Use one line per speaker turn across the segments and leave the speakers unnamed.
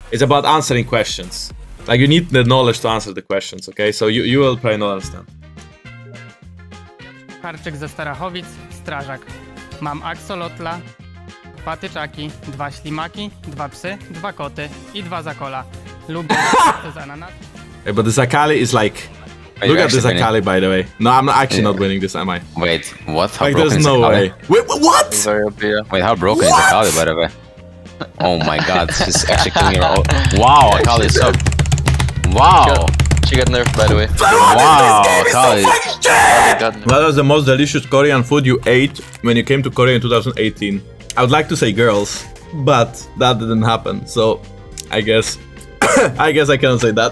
It's about answering questions. Like, you need the knowledge to answer the questions, okay? So you will probably not understand.
Harczyk ze Starachowic, strażak. Mam aksolotla, 2 tyczaki, 2 ślimaki, 2 psy, 2 koty i 2 zakola. Lubię z ananas.
Hey, but the Zakali is like... Look at the Zakali, by the way. No, I'm actually not winning this, am I?
Wait, what? How
like,
broken
there's
is
no
Zakali?
way. Wait, what?
Wait, how broken is Akali, by the way? Oh my god, this is actually killing your own. Wow, Akali is so... Wow!
She got nerfed, by the way.
Wow, Akali.
What was the most delicious Korean food you ate when you came to Korea in 2018? I would like to say girls, but that didn't happen, so I guess... I guess I cannot say that.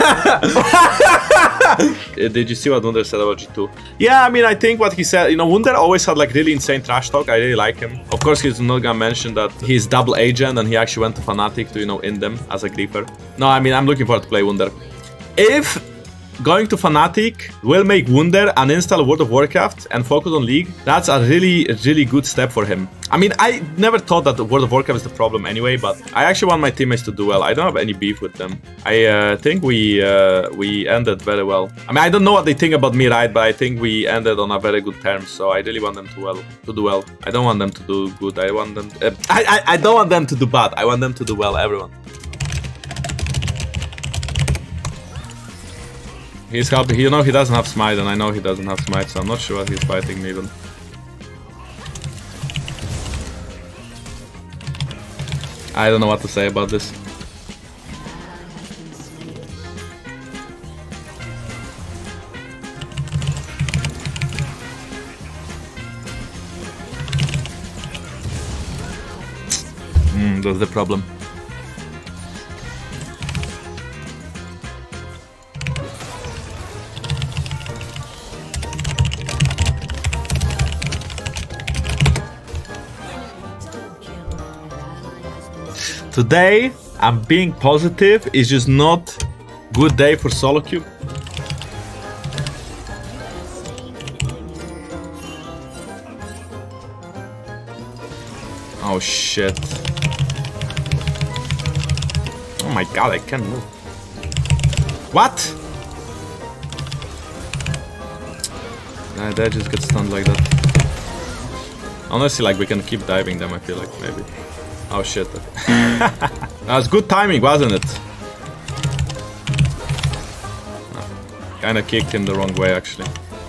Did you see what Wunder said about G2? Yeah, I mean, I think what he said, you know, Wunder always had like really insane trash talk. I really like him. Of course, he's not gonna mention that he's double agent and he actually went to Fnatic to, you know, in them as a griefer. No, I mean, I'm looking forward to play Wunder. If going to Fnatic will make Wunder uninstall World of Warcraft and focus on League, that's a really good step for him. I mean, I never thought that the World of Warcraft is the problem anyway, but I actually want my teammates to do well. I don't have any beef with them. I think we ended very well. I mean, I don't know what they think about me, right? But I think we ended on a very good terms, so I really want them to do well. I don't want them to do good. I want them... I don't want them to do bad. I want them to do well, everyone. He's helping, you know, he doesn't have smite, and I know he doesn't have smite, so I'm not sure what he's fighting me even. I don't know what to say about this. That's the problem. Today, I'm being positive. It's just not good day for solo queue. Oh shit. Oh my god, I can't move. What? Nah, they just get stunned like that. Honestly, like, we can keep diving them, I feel like, maybe. Oh shit. That was good timing, wasn't it? Kinda kicked him the wrong way, actually.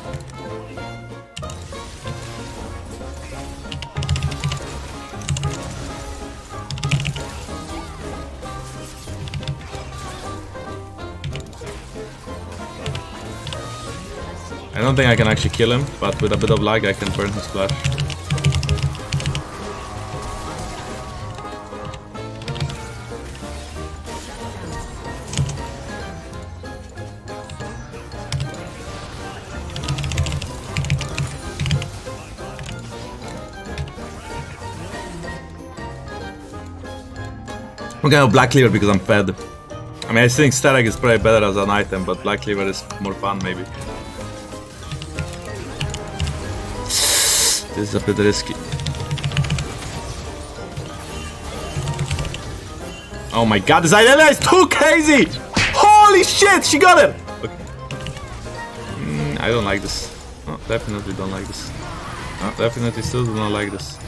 I don't think I can actually kill him, but with a bit of lag I can burn his flash. I'm gonna have Black Cleaver because I'm fed. I mean, I think Stalag is probably better as an item, but Black Cleaver is more fun, maybe. This is a bit risky. Oh my god, this Irelia is too crazy! Holy shit, she got it! Okay. I don't like this. Oh, definitely don't like this. Oh, definitely still do not like this.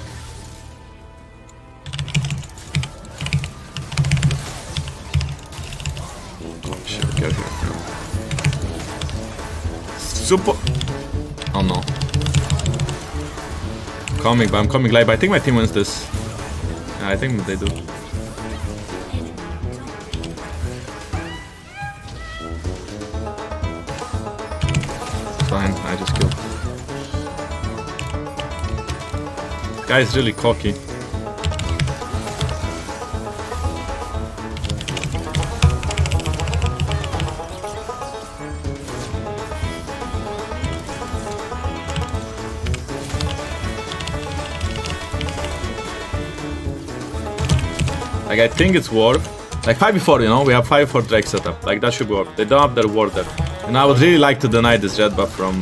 Super. Oh no. Coming, but I'm coming late. But I think my team wins this. Yeah, I think they do. Fine, I just killed. This guy is really cocky. Like, I think it's worth. Like 5v4, you know, we have 5v4 Drake setup. Like, that should work. They don't have their ward there. And I would really like to deny this red buff from...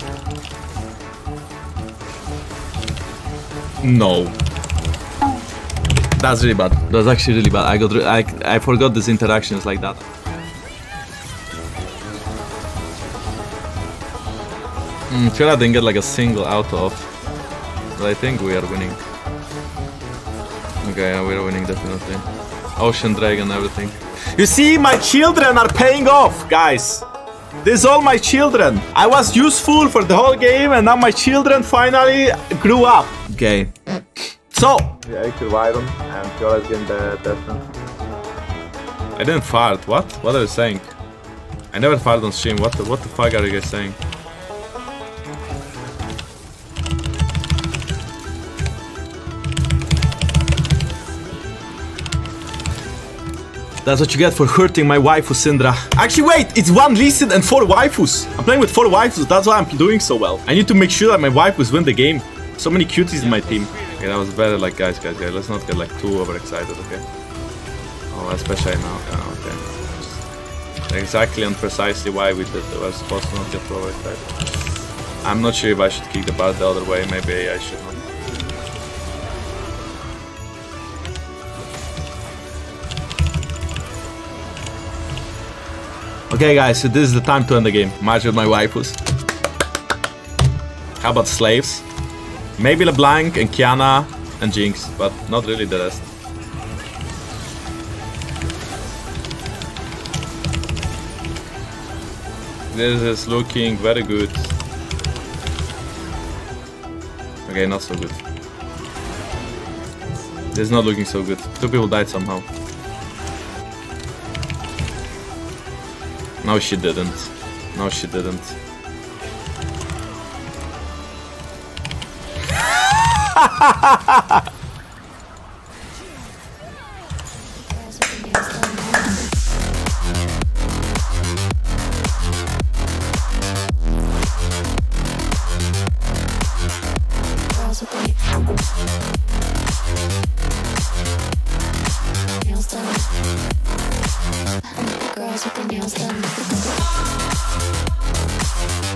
No. That's really bad. That's actually really bad. I forgot this interaction is like that. Sure, I didn't get like a single out of, but I think we are winning. Okay, yeah, we're winning definitely. Ocean Dragon, everything. You see, my children are paying off, guys. This is all my children. I was useful for the whole game, and now my children finally grew up. Okay. So. Yeah, I killed Iron, and Fiora's getting the death. I didn't fart. What? What are you saying? I never farted on stream. What the fuck are you guys saying? That's what you get for hurting my waifu, Syndra. Actually, wait, it's 1 Lee Sin and 4 waifus. I'm playing with 4 waifus, that's why I'm doing so well. I need to make sure that my waifus win the game. So many cuties in my team. Okay, that was better, like, guys, let's not get, like, too overexcited, okay? Oh, especially now, yeah, okay. Exactly and precisely why we did it. We're supposed to not get too overexcited. I'm not sure if I should kick the bar the other way, maybe I should not. Okay guys, so this is the time to end the game. Match with my waifus. How about slaves? Maybe LeBlanc and Kiana and Jinx, but not really the rest. This is looking very good. Okay, not so good. This is not looking so good. 2 people died somehow. No, she didn't. No, she didn't.
Girls with the nails done.